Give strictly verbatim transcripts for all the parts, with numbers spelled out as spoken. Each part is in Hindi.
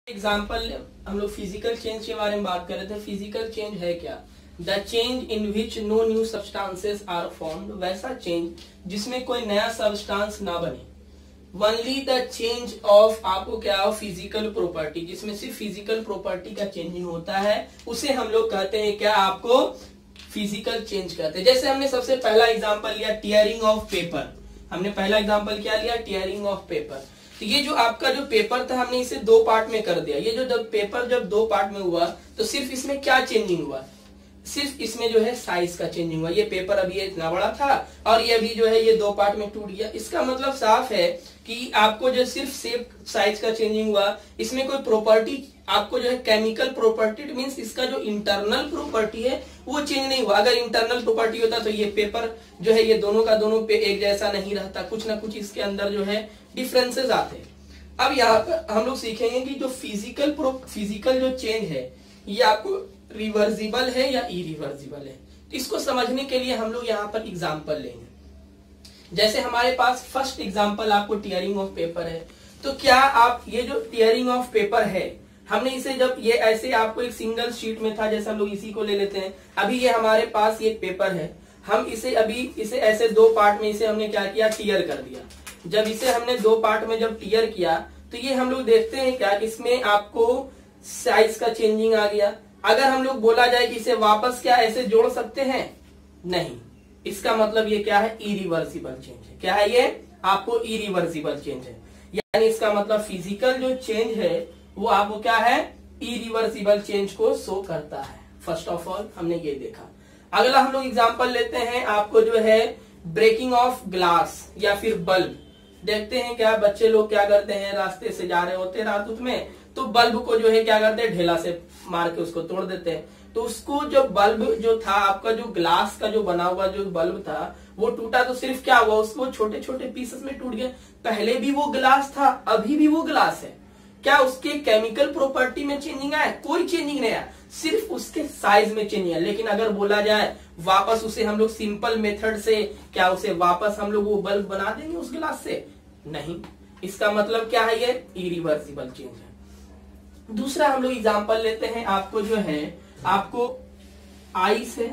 एग्जाम्पल हम लोग फिजिकल चेंज के बारे में बात कर रहे थे। फिजिकल चेंज है क्या? The change in which no new substances are formed, वैसा चेंज जिसमें कोई नया सब्सटेंस ना बने। ओनली द चेंज ऑफ आपको क्या हो फिजिकल प्रॉपर्टी, जिसमें सिर्फ फिजिकल प्रॉपर्टी का चेंजिंग होता है, उसे हम लोग कहते हैं क्या? आपको फिजिकल चेंज कहते हैं। जैसे हमने सबसे पहला एग्जांपल लिया टीयरिंग ऑफ पेपर। हमने पहला एग्जांपल क्या लिया? Tearing of paper. तो ये जो आपका जो पेपर था हमने इसे दो पार्ट में कर दिया। ये जो जब पेपर जब दो पार्ट में हुआ तो सिर्फ इसमें क्या चेंजिंग हुआ? सिर्फ इसमें जो है साइज का चेंजिंग हुआ। ये पेपर अभी ये इतना बड़ा था और ये अभी जो है ये दो पार्ट में टूट गया। इसका मतलब साफ है कि आपको जो सिर्फ शेप साइज का चेंजिंग हुआ, इसमें कोई प्रॉपर्टी आपको जो है केमिकल प्रॉपर्टी मींस इसका जो इंटरनल प्रॉपर्टी है वो चेंज नहीं हुआ। अगर इंटरनल प्रॉपर्टी होता तो ये पेपर जो है ये दोनों का दोनों पे एक जैसा नहीं रहता, कुछ ना कुछ इसके अंदर जो है डिफरेंसेस आते। अब यहाँ पर हम लोग सीखेंगे कि जो फिजिकल फिजिकल जो चेंज है ये आपको रिवर्सिबल है या इरिवर्सिबल है। तो इसको समझने के लिए हम लोग यहाँ पर एग्जाम्पल लेंगे। जैसे हमारे पास फर्स्ट एग्जाम्पल आपको टीयरिंग ऑफ पेपर है। तो क्या आप ये जो टीयरिंग ऑफ पेपर है हमने इसे जब ये ऐसे आपको एक सिंगल शीट में था, जैसे हम लोग इसी को ले लेते हैं। अभी ये हमारे पास ये पेपर है, हम इसे अभी इसे ऐसे दो पार्ट में इसे हमने क्या किया? टीयर कर दिया। जब इसे हमने दो पार्ट में जब टीयर किया तो ये हम लोग देखते हैं क्या इसमें आपको साइज का चेंजिंग आ गया। अगर हम लोग बोला जाए कि इसे वापस क्या ऐसे जोड़ सकते हैं? नहीं। इसका मतलब ये क्या है? इरिवर्सिबल चेंज है। क्या है ये? आपको इरिवर्सिबल चेंज है। यानी इसका मतलब फिजिकल जो चेंज है वो आपको क्या है? इरिवर्सिबल चेंज को शो करता है। फर्स्ट ऑफ ऑल हमने ये देखा। अगला हम लोग एग्जांपल लेते हैं आपको जो है ब्रेकिंग ऑफ ग्लास या फिर बल्ब। देखते हैं क्या बच्चे लोग क्या करते हैं, रास्ते से जा रहे होते हैं रात में, तो बल्ब को जो है क्या करते हैं? ढेला से मार के उसको तोड़ देते हैं। तो उसको जो बल्ब जो था आपका जो ग्लास का जो बना हुआ जो बल्ब था वो टूटा तो सिर्फ क्या हुआ? उसको छोटे छोटे पीसेस में टूट गया। पहले भी वो ग्लास था, अभी भी वो ग्लास है। क्या उसके केमिकल प्रॉपर्टी में चेंजिंग आया? कोई चेंजिंग नहीं आया, सिर्फ उसके साइज में चेंजिंग है। लेकिन अगर बोला जाए वापस उसे हम लोग सिंपल मेथड से क्या उसे वापस हम लोग वो बल्ब बना देंगे उस ग्लास से? नहीं। इसका मतलब क्या है? ये इरिवर्सिबल चेंज है। दूसरा हम लोग एग्जांपल लेते हैं आपको जो है आपको आइस है।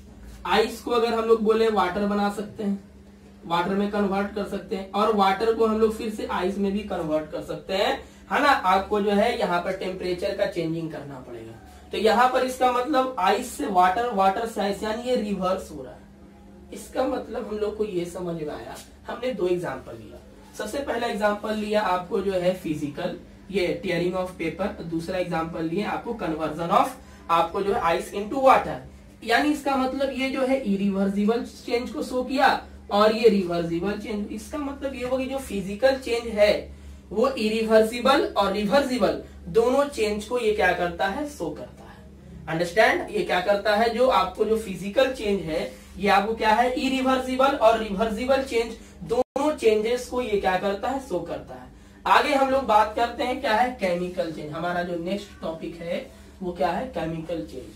आइस को अगर हम लोग बोले वाटर बना सकते हैं, वाटर में कन्वर्ट कर सकते हैं, और वाटर को हम लोग फिर से आइस में भी कन्वर्ट कर सकते हैं, है ना। आपको जो है यहाँ पर टेम्परेचर का चेंजिंग करना पड़ेगा। तो यहाँ पर इसका मतलब आइस से वाटर, वाटर से आइस, यानी ये रिवर्स हो रहा है। इसका मतलब हम लोग को ये समझ में आया। हमने दो एग्जांपल लिया। सबसे पहला एग्जांपल लिया आपको जो है फिजिकल ये टीयरिंग ऑफ पेपर, दूसरा एग्जांपल लिए आपको कन्वर्जन ऑफ आपको जो है आइस इनटू वाटर। यानी इसका मतलब ये जो है इरिवर्सिबल चेंज को शो किया और ये रिवर्सिबल चेंज। इसका मतलब ये होगा जो फिजिकल चेंज है वो इरिवर्सिबल और रिवर्सिबल दोनों चेंज को ये क्या करता है? शो करता है। अंडरस्टैंड? ये क्या करता है? जो आपको जो फिजिकल चेंज है ये आपको क्या है? इरिवर्सिबल और रिवर्सिबल चेंज दोनों चेंजेस को ये क्या करता है? शो करता है। आगे हम लोग बात करते हैं क्या है? Chemical change. हमारा जो नेक्स्ट टॉपिक है वो क्या है? Chemical change.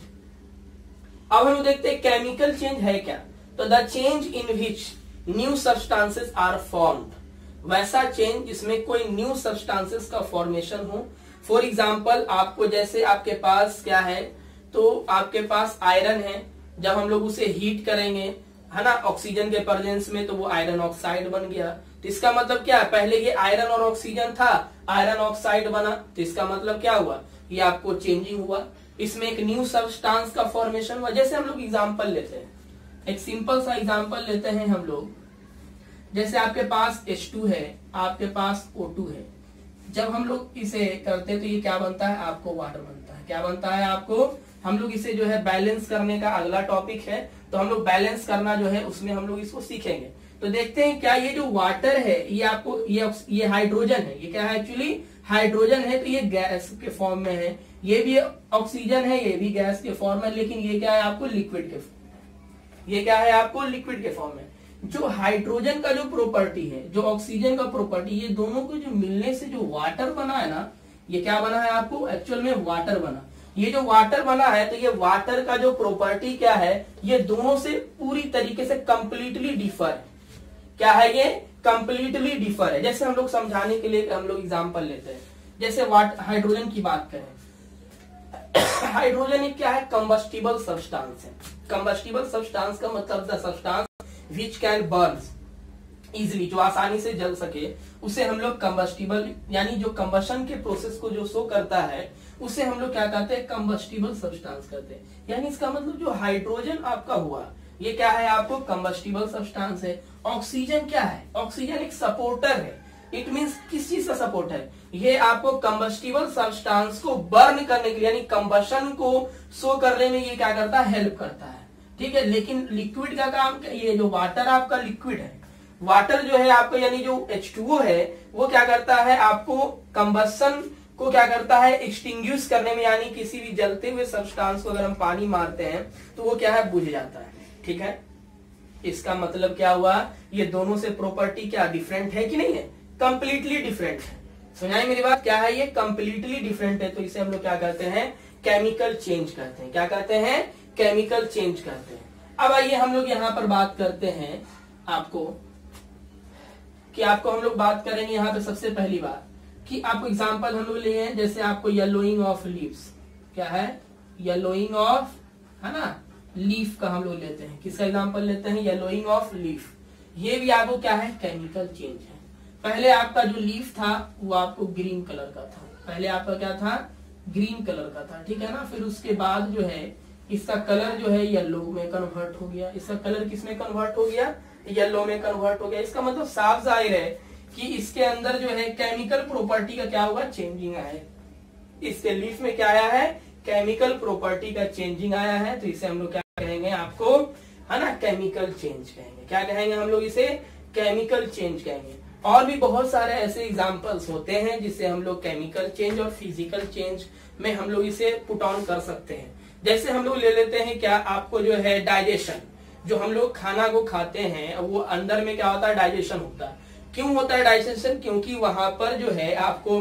अब हम लोग देखते हैं केमिकल चेंज है क्या। तो the change in which new substances are formed, वैसा चेंज जिसमें कोई न्यू सब्सटेंसेस का फॉर्मेशन हो। फॉर एग्जाम्पल आपको जैसे आपके पास क्या है, तो आपके पास आयरन है, जब हम लोग उसे हीट करेंगे है ना ऑक्सीजन के प्रेजेंस में, तो वो आयरन ऑक्साइड बन गया। तो इसका मतलब क्या है? पहले ये आयरन और ऑक्सीजन था, आयरन ऑक्साइड बना। तो इसका मतलब क्या हुआ? ये आपको चेंजिंग हुआ, इसमें एक न्यू सब्सटेंस का फॉर्मेशन हुआ। जैसे हम लोग एग्जांपल लेते हैं, एक सिंपल सा एग्जांपल लेते हैं हम लोग। जैसे आपके पास एच टू है, आपके पास ओ टू है। जब हम लोग इसे करते हैं तो ये क्या बनता है? आपको वाटर बनता है। क्या बनता है? आपको हम लोग इसे जो है बैलेंस करने का अगला टॉपिक है, तो हम लोग बैलेंस करना जो है उसमें हम लोग इसको सीखेंगे। तो देखते हैं क्या ये जो वाटर है ये आपको ये ये हाइड्रोजन है। ये क्या है? एक्चुअली हाइड्रोजन है, तो ये गैस के फॉर्म में है। ये भी ऑक्सीजन है, ये भी गैस के फॉर्म में, लेकिन ये क्या है? आपको लिक्विड के फॉर्म में। ये क्या है? आपको लिक्विड के फॉर्म में। जो हाइड्रोजन का जो प्रॉपर्टी है, जो ऑक्सीजन का प्रॉपर्टी, ये दोनों को जो मिलने से जो वाटर बना है ना, ये क्या बना है? आपको एक्चुअल में वाटर बना। ये जो वाटर बना है तो ये वाटर का जो प्रॉपर्टी क्या है? ये दोनों से पूरी तरीके से कंप्लीटली डिफर है। क्या है? ये कंप्लीटली डिफर है। जैसे हम लोग समझाने के लिए हम लोग एग्जांपल लेते हैं। जैसे वाट हाइड्रोजन की बात करें, हाइड्रोजन एक क्या है, कंबस्टिबल सब्सटेंस है। कंबस्टिबल सब्सटेंस का मतलब the substance which can burn easily, जो आसानी से जल सके, उसे हम लोग कंबस्टिबल, यानी जो कंबशन के प्रोसेस को जो शो करता है उसे हम लोग क्या कहते हैं, कंबस्टिबल सब्सटेंस कहते हैं। यानी इसका मतलब जो हाइड्रोजन आपका हुआ ये क्या है, आपको कंबस्टिबल सब्सटेंस है। ऑक्सीजन क्या है, ऑक्सीजन एक सपोर्टर है। इट मीन्स किस चीज का सपोर्ट है, ये आपको कंबस्टिबल सब्सटेंस को बर्न करने के लिए, यानी कंबशन को शो करने में ये क्या करता है, हेल्प करता है। ठीक है, लेकिन लिक्विड का काम, ये जो वाटर आपका लिक्विड है, वाटर जो है आपका यानी जो एच टू ओ है वो क्या करता है, आपको कंबशन को क्या करता है, एक्सटिंग्विश करने में, यानी किसी भी जलते हुए सब्सटेंस को अगर हम पानी मारते हैं तो वो क्या है, बुझ जाता है। ठीक है, इसका मतलब क्या हुआ, ये दोनों से प्रॉपर्टी क्या डिफरेंट है कि नहीं है, कंप्लीटली डिफरेंट है। सुनाई मेरी बात, क्या है ये, कंप्लीटली डिफरेंट है। तो इसे हम लोग क्या कहते हैं, केमिकल चेंज करते हैं। क्या कहते हैं, केमिकल चेंज करते हैं। अब आइए हम लोग यहाँ पर बात करते हैं आपको कि आपको हम लोग बात करेंगे यहाँ पे सबसे पहली बात कि आपको एग्जांपल हम लोग लिए हैं, जैसे आपको येलोइंग ऑफ लीव्स, क्या है, येलोइंग ऑफ, है ना, लीफ का हम लोग लेते हैं। किसका एग्जांपल लेते हैं, येलोइंग ऑफ लीफ। ये भी आपको क्या है, केमिकल चेंज है। पहले आपका जो लीफ था वो आपको ग्रीन कलर का था, पहले आपका क्या था, ग्रीन कलर का था। ठीक है ना, फिर उसके बाद जो है इसका कलर जो है येलो में कन्वर्ट हो गया। इसका कलर किस में कन्वर्ट हो गया, येलो में कन्वर्ट हो गया। इसका मतलब साफ जाहिर है कि इसके अंदर जो है केमिकल प्रॉपर्टी का क्या हुआ, चेंजिंग आया है। इसके लीफ में क्या आया है, केमिकल प्रॉपर्टी का चेंजिंग आया है। तो इसे हम लोग क्या कहेंगे, आपको है ना, केमिकल चेंज कहेंगे। क्या कहेंगे हम लोग इसे, केमिकल चेंज कहेंगे। और भी बहुत सारे ऐसे एग्जांपल्स होते हैं जिससे हम लोग केमिकल चेंज और फिजिकल चेंज में हम लोग इसे पुट ऑन कर सकते हैं। जैसे हम लोग ले लेते हैं क्या, आपको जो है डाइजेशन, जो हम लोग खाना को खाते हैं वो अंदर में क्या होता है, डाइजेशन होता है। क्यों होता है डाइजेशन, क्योंकि वहां पर जो है आपको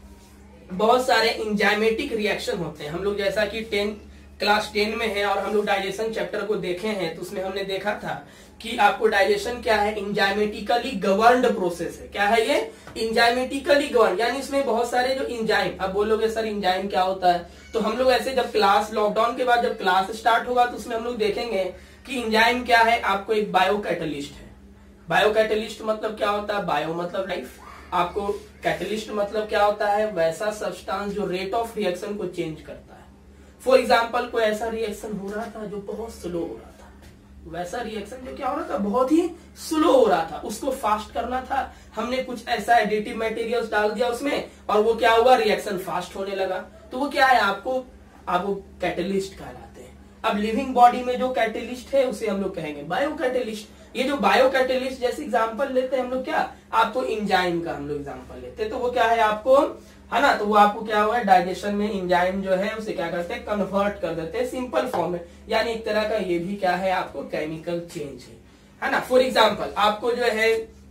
बहुत सारे इंजाइमेटिक रिएक्शन होते हैं। हम लोग जैसा कि टेन क्लास टेन में है और हम लोग डाइजेशन चैप्टर को देखे हैं तो उसमें हमने देखा था कि आपको डाइजेशन क्या है, इंजाइमेटिकली गवर्न्ड प्रोसेस है। क्या है ये, इंजाइमेटिकली गवर्न, यानी इसमें बहुत सारे जो इंजाइम, अब बोलोगे सर इंजाइम क्या होता है, तो हम लोग ऐसे जब क्लास, लॉकडाउन के बाद जब क्लास स्टार्ट होगा तो उसमें हम लोग देखेंगे कि इंजाइम क्या है, आपको एक बायो कैटलिस्ट है। बायो कैटलिस्ट मतलब क्या होता है, बायो मतलब लाइफ, आपको कैटलिस्ट मतलब क्या होता है, वैसा सब्सटेंस जो रेट ऑफ रिएक्शन को चेंज करता है। फॉर एग्जाम्पल कोई ऐसा रिएक्शन हो रहा था जो बहुत स्लो हो रहा था, वैसा रिएक्शन जो क्या हो रहा था, बहुत ही स्लो हो रहा था, उसको फास्ट करना था, हमने कुछ ऐसा एडिटिव मटेरियल्स डाल दिया उसमें और वो क्या हुआ, रिएक्शन फास्ट होने लगा। तो वो क्या है, आपको आपको कैटलिस्ट कहलाते हैं। अब लिविंग बॉडी में जो कैटलिस्ट है उसे हम लोग कहेंगे बायो कैटलिस्ट। ये जो बायो कैटलिस्ट, जैसे एग्जांपल लेते हैं हम लोग क्या, आपको इंजाइम का हम लोग एग्जांपल लेते हैं, तो वो क्या है आपको, है ना, तो वो आपको क्या हुआ, डाइजेशन में इंजाइम जो है उसे क्या करते हैं, कन्वर्ट कर देते हैं सिंपल फॉर्म में। यानी एक तरह का ये भी क्या है, आपको केमिकल चेंज है, है ना। फॉर एग्जाम्पल आपको जो है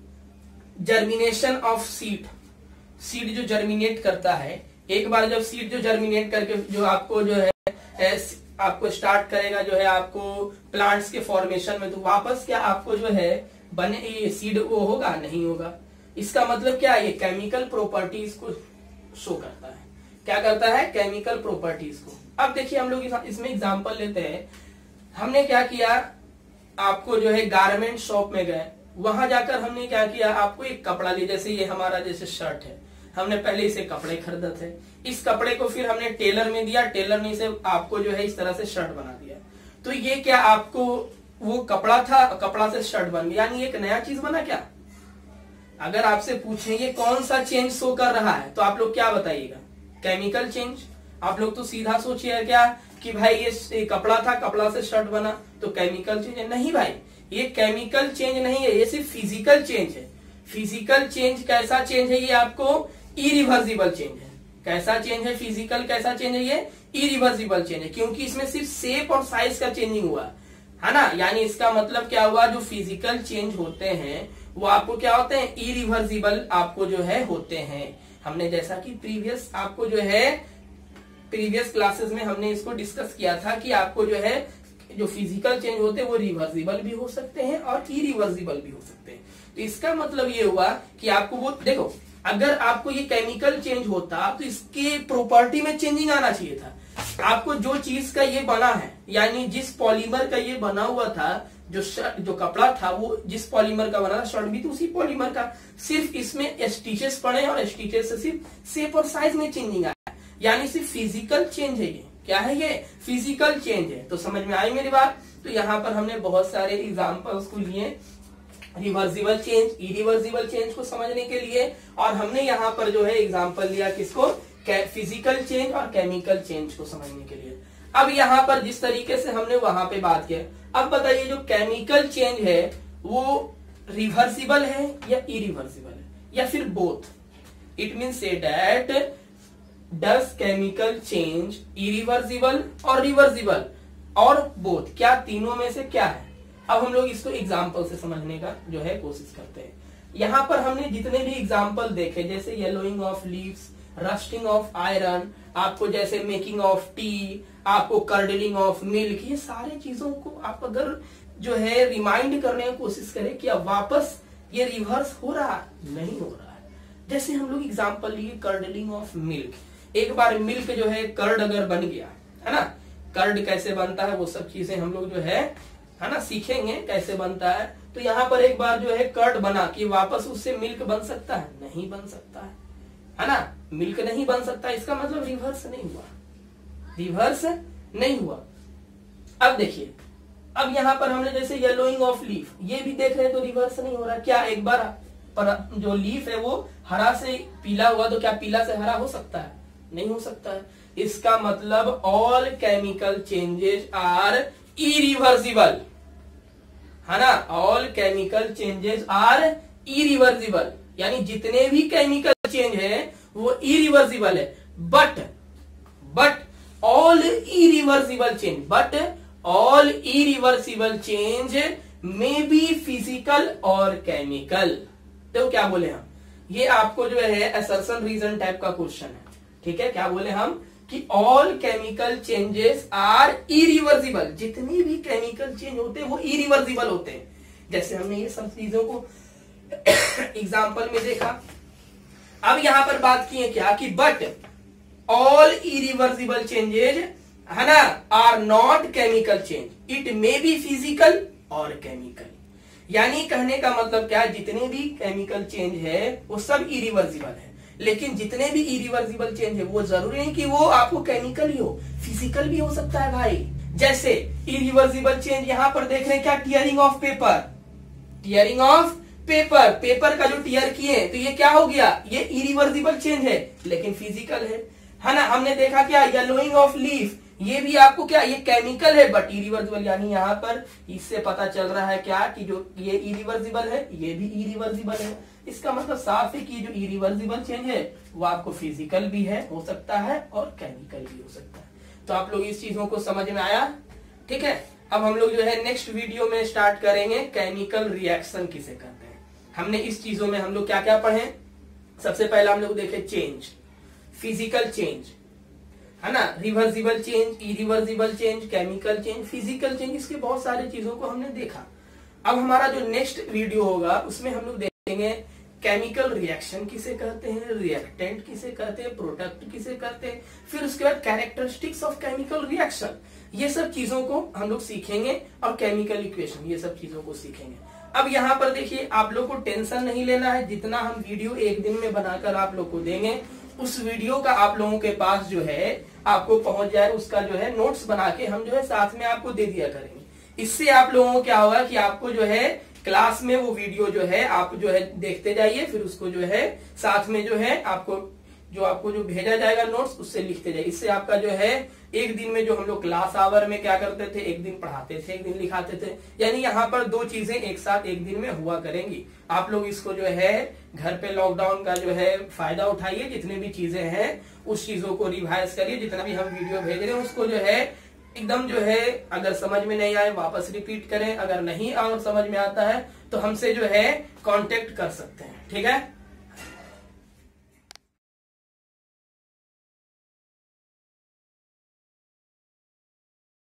जर्मिनेशन ऑफ सीड, सीड जो जर्मिनेट करता है, एक बार जब सीड जो जर्मिनेट करके जो आपको जो है आपको स्टार्ट करेगा जो है आपको प्लांट्स के फॉर्मेशन में, तो वापस क्या आपको जो है बने ये सीड वो होगा, नहीं होगा। इसका मतलब क्या है, ये केमिकल प्रॉपर्टीज को शो करता है। क्या करता है, केमिकल प्रॉपर्टीज को। अब देखिए हम लोग इसमें एग्जांपल लेते हैं। हमने क्या किया, आपको जो है गारमेंट शॉप में गए, वहां जाकर हमने क्या किया, आपको एक कपड़ा लिया, जैसे ये हमारा जैसे शर्ट है, हमने पहले इसे कपड़े खरीदे थे, इस कपड़े को फिर हमने टेलर में दिया, टेलर ने इसे आपको जो है इस तरह से शर्ट बना दिया। तो ये क्या आपको वो कपड़ा था, कपड़ा से शर्ट बन गया, यानी एक नया चीज बना क्या। अगर आपसे पूछे ये कौन सा चेंज शो कर रहा है तो आप लोग क्या बताइएगा, केमिकल चेंज। आप लोग तो सीधा सोचिए क्या कि भाई ये कपड़ा था, कपड़ा से शर्ट बना, तो केमिकल चेंज है। नहीं भाई, ये केमिकल चेंज नहीं है, ये सिर्फ फिजिकल चेंज है। फिजिकल चेंज कैसा चेंज है, ये आपको इरिवर्सिबल चेंज है। कैसा चेंज है, फिजिकल कैसा चेंज है, ये इरिवर्सिबल चेंज है, क्योंकि इसमें सिर्फ शेप और साइज का चेंजिंग हुआ है ना। यानी इसका मतलब क्या हुआ, जो फिजिकल चेंज होते हैं वो आपको क्या होते हैं, इरिवर्सिबल आपको जो है होते हैं। हमने जैसा कि प्रीवियस आपको जो है प्रीवियस क्लासेस में हमने इसको डिस्कस किया था कि आपको जो है जो फिजिकल चेंज होते हैं वो रिवर्सिबल भी हो सकते हैं और इरिवर्सिबल भी हो सकते हैं। तो इसका मतलब ये हुआ कि आपको वो देखो, अगर आपको ये केमिकल चेंज होता तो इसके प्रॉपर्टी में चेंजिंग आना चाहिए था। आपको जो चीज का ये बना है, यानी जिस पॉलीमर का ये बना हुआ था, जो शर्ट जो कपड़ा था वो जिस पॉलीमर का बना था, शर्ट भी तो उसी पॉलीमर का, सिर्फ इसमें स्टिचेस पड़े और स्टिचेस से सिर्फ शेप और साइज में चेंजिंग आया, यानी सिर्फ फिजिकल चेंज है। ये क्या है? ये फिजिकल चेंज है। तो समझ में आई मेरी बात? तो यहाँ पर हमने बहुत सारे एग्जाम्पल्स को लिए रिवर्सिबल चेंज, इरिवर्सिबल चेंज को समझने के लिए, और हमने यहाँ पर जो है एग्जाम्पल लिया किसको? फिजिकल चेंज और केमिकल चेंज को समझने के लिए। अब यहाँ पर जिस तरीके से हमने वहां पे बात किया, अब बताइए जो केमिकल चेंज है वो रिवर्सिबल है या इरिवर्सिबल है या फिर both? It means that does chemical change irreversible और रिवर्सिबल और बोथ? क्या तीनों में से क्या है? अब हम लोग इसको एग्जाम्पल से समझने का जो है कोशिश करते हैं। यहाँ पर हमने जितने भी एग्जाम्पल देखे, जैसे yellowing of leaves, rusting of iron, आपको जैसे मेकिंग ऑफ टी, आपको कर्डलिंग ऑफ मिल्क, ये सारे चीजों को आप अगर जो है रिमाइंड करने की कोशिश करें कि अब वापस ये रिवर्स हो रहा है, नहीं हो रहा है। जैसे हम लोग एग्जाम्पल लिए कर्डलिंग ऑफ मिल्क, एक बार मिल्क जो है कर्ड अगर बन गया है ना, कर्ड कैसे बनता है वो सब चीजें हम लोग जो है है ना सीखेंगे कैसे बनता है। तो यहाँ पर एक बार जो है कर्ड बना कि वापस उससे मिल्क बन सकता है? नहीं बन सकता है, है ना, मिल्क नहीं बन सकता। इसका मतलब रिवर्स नहीं हुआ, रिवर्स नहीं हुआ। अब देखिए, अब यहाँ पर हमने जैसे येलोइंग ऑफ लीफ, ये भी देख रहे हैं तो रिवर्स नहीं हो रहा। क्या एक बार पर जो लीफ है वो हरा से पीला हुआ तो क्या पीला से हरा हो सकता है? नहीं हो सकता है। इसका मतलब all chemical changes are irreversible, है ना, all chemical changes are irreversible, यानी जितने भी केमिकल चेंज है वो इरिवर्सिबल है। But but all irreversible change but all irreversible change में बी फिजिकल और केमिकल। तो क्या बोले हम? ये आपको जो है असर्शन रीजन टाइप का क्वेश्चन है, ठीक है। क्या बोले हम कि all chemical changes are irreversible, जितने भी केमिकल चेंज होते हैं वो इरिवर्सिबल होते हैं। जैसे हमने ये सब चीजों को एग्जाम्पल में देखा। अब यहां पर बात की है क्या कि बट ऑल इरिवर्सिबल चेंजेज, है ना, are not chemical change, it may be physical और केमिकल। यानी कहने का मतलब क्या, जितने भी केमिकल चेंज है वो सब इरिवर्सिबल है, लेकिन जितने भी इरिवर्सिबल चेंज है वो जरूरी नहीं कि वो आपको केमिकल ही हो, फिजिकल भी हो सकता है भाई। जैसे इरिवर्सिबल चेंज यहां पर देख रहे हैं क्या, tearing of paper, tearing of paper, paper का जो टीयर किए तो ये क्या हो गया, ये इरिवर्सिबल चेंज है लेकिन फिजिकल है, है ना। हमने देखा क्या, येलोइंग ऑफ लीफ, ये भी आपको क्या, ये केमिकल है बट इरिवर्सिबल, यानी यहाँ पर इससे पता चल रहा है क्या कि जो ये इरिवर्सिबल है ये भी इरिवर्सिबल है। इसका मतलब साफ है कि जो इरिवर्सिबल चेंज है वो आपको फिजिकल भी है हो सकता है और केमिकल भी हो सकता है। तो आप लोग इस चीजों को समझ में आया, ठीक है। अब हम लोग जो है नेक्स्ट वीडियो में स्टार्ट करेंगे केमिकल रिएक्शन किसे कहते हैं। हमने इस चीजों में हम लोग क्या क्या पढ़े, सबसे पहला हम लोग देखे चेंज, फिजिकल चेंज, है ना, reversible change, irreversible change, chemical change, physical change, इसके बहुत सारे चीजों को हमने देखा। अब हमारा जो नेक्स्ट वीडियो होगा उसमें हम लोग देखेंगे केमिकल रिएक्शन किसे कहते हैं, रिएक्टेंट किसे कहते हैं, प्रोडक्ट किसे कहते हैं, फिर उसके बाद कैरेक्टरिस्टिक्स ऑफ केमिकल रिएक्शन, ये सब चीजों को हम लोग सीखेंगे, और केमिकल इक्वेशन, ये सब चीजों को सीखेंगे। अब यहाँ पर देखिए, आप लोग को टेंशन नहीं लेना है, जितना हम वीडियो एक दिन में बनाकर आप लोग को देंगे उस वीडियो का आप लोगों के पास जो है आपको पहुंच जाए, उसका जो है नोट्स बना के हम जो है साथ में आपको दे दिया करेंगे। इससे आप लोगों को क्या होगा कि आपको जो है क्लास में वो वीडियो जो है आप जो है देखते जाइए, फिर उसको जो है साथ में जो है आपको जो आपको जो भेजा जाएगा नोट्स उससे लिखते जाइए। इससे आपका जो है एक दिन में जो हम लोग क्लास आवर में क्या करते थे, एक दिन पढ़ाते थे एक दिन लिखाते थे, यानी यहाँ पर दो चीजें एक साथ एक दिन में हुआ करेंगी। आप लोग इसको जो है घर पे लॉकडाउन का जो है फायदा उठाइए, जितने भी चीजें हैं उस चीजों को रिवाइज करिए, जितना भी हम वीडियो भेज रहे हैं उसको जो है एकदम जो है अगर समझ में नहीं आए वापस रिपीट करें, अगर नहीं और समझ में आता है तो हमसे जो है कांटेक्ट कर सकते हैं, ठीक है।